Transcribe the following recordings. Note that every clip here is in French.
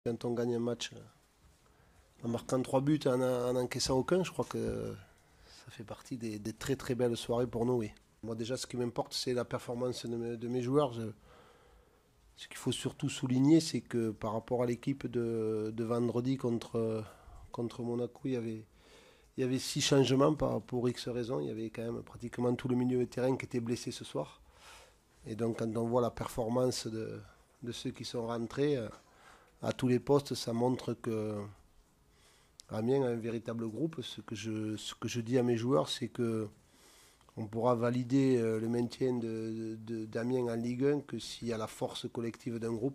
Quand on gagne un match en marquant 3 buts et en encaissant aucun, je crois que ça fait partie des très très belles soirées pour nous, oui. Moi déjà, ce qui m'importe, c'est la performance de mes joueurs. Ce qu'il faut surtout souligner, c'est que par rapport à l'équipe de vendredi contre Monaco, il y avait 6 changements pour X raisons. Il y avait quand même pratiquement tout le milieu de terrain qui était blessé ce soir. Et donc quand on voit la performance de ceux qui sont rentrés à tous les postes, ça montre que Amiens a un véritable groupe. Ce que je dis à mes joueurs, c'est que on pourra valider le maintien d'Amiens en Ligue 1 que s'il y a la force collective d'un groupe.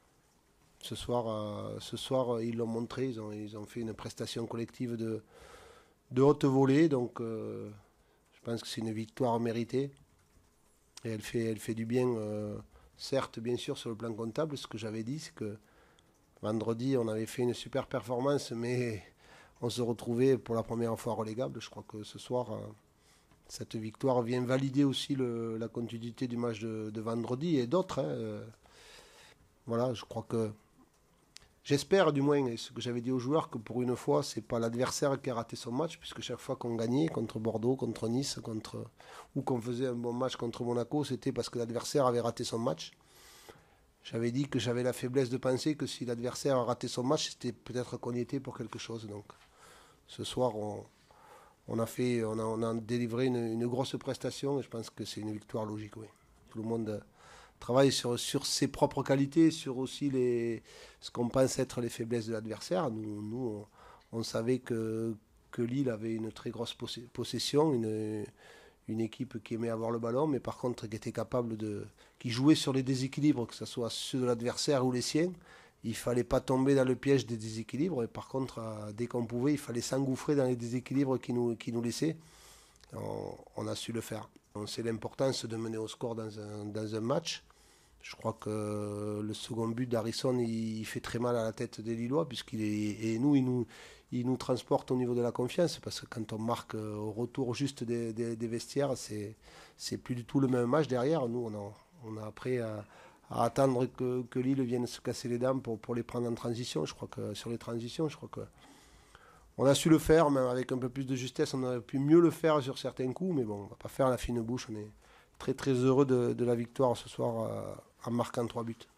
Ce soir, ils l'ont montré, ils ont fait une prestation collective de haute volée, donc je pense que c'est une victoire méritée. Et elle fait du bien, certes, bien sûr, sur le plan comptable. Ce que j'avais dit, c'est que vendredi, on avait fait une super performance, mais on se retrouvait pour la première fois relégable. Je crois que ce soir, cette victoire vient valider aussi la continuité du match de vendredi et d'autres. Voilà, je crois que j'espère du moins, et ce que j'avais dit aux joueurs, que pour une fois, c'est pas l'adversaire qui a raté son match, puisque chaque fois qu'on gagnait contre Bordeaux, contre Nice, ou qu'on faisait un bon match contre Monaco, c'était parce que l'adversaire avait raté son match. J'avais dit que j'avais la faiblesse de penser que si l'adversaire a raté son match, c'était peut-être qu'on y était pour quelque chose. Donc ce soir, on a délivré une grosse prestation et je pense que c'est une victoire logique, oui. Tout le monde travaille sur ses propres qualités, sur aussi ce qu'on pense être les faiblesses de l'adversaire. Nous, on savait que Lille avait une très grosse possession, une équipe qui aimait avoir le ballon, mais par contre qui jouait sur les déséquilibres, que ce soit ceux de l'adversaire ou les siens. Il ne fallait pas tomber dans le piège des déséquilibres, et par contre, dès qu'on pouvait, il fallait s'engouffrer dans les déséquilibres qui nous laissaient. On a su le faire. On sait l'importance de mener au score dans un match. Je crois que le second but d'Harrison, il fait très mal à la tête des Lillois, il nous transporte au niveau de la confiance, parce que quand on marque au retour juste des vestiaires, c'est plus du tout le même match derrière. Nous, on a appris à attendre que Lille vienne se casser les dents pour les prendre en transition. Je crois que sur les transitions, je crois que on a su le faire, même avec un peu plus de justesse, on aurait pu mieux le faire sur certains coups, mais bon, on va pas faire la fine bouche. On est très très heureux de la victoire ce soir en marquant 3 buts.